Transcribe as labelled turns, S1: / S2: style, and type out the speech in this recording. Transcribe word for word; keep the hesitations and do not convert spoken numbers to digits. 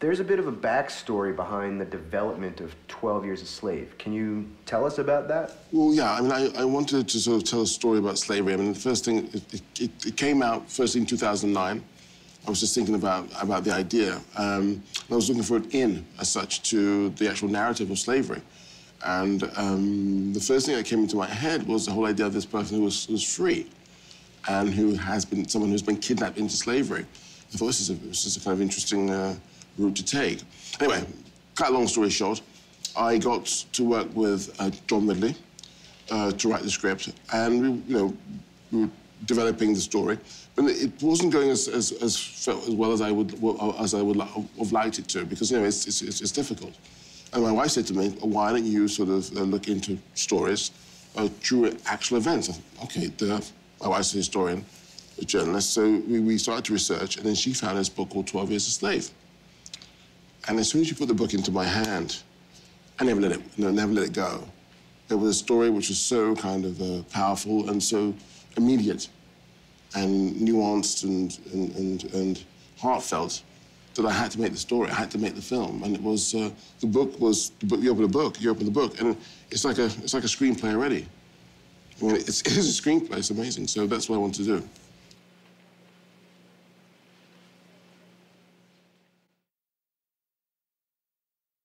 S1: There's a bit of a backstory behind the development of twelve Years a Slave. Can you tell us about that?
S2: Well, yeah, I mean, I, I wanted to sort of tell a story about slavery. I mean, the first thing, it, it, it came out first in two thousand nine. I was just thinking about, about the idea. Um, I was looking for an in, as such, to the actual narrative of slavery. And um, the first thing that came into my head was the whole idea of this person who was, was free and who has been, someone who's been kidnapped into slavery. I thought this is a, this is a kind of interesting uh, route to take. Anyway, cut a long story short, I got to work with uh, John Ridley uh, to write the script, and we, you know, we were developing the story, but it wasn't going as as, as, as well as I would as I would have liked it to, because you know it's it's, it's difficult. And my wife said to me, "Why don't you sort of uh, look into stories uh, through actual events?" I thought, okay, the, my wife's a historian, a journalist, so we, we started to research, and then she found this book called twelve Years a Slave. And as soon as she put the book into my hand, I never let it, you know, never let it go. It was a story which was so kind of uh, powerful and so immediate and nuanced and, and, and, and heartfelt that I had to make the story, I had to make the film. And it was, uh, the book was, the book, you open the book, you open the book, and it's like a, it's like a screenplay already. I mean, it's, it is a screenplay, it's amazing, so that's what I want to do.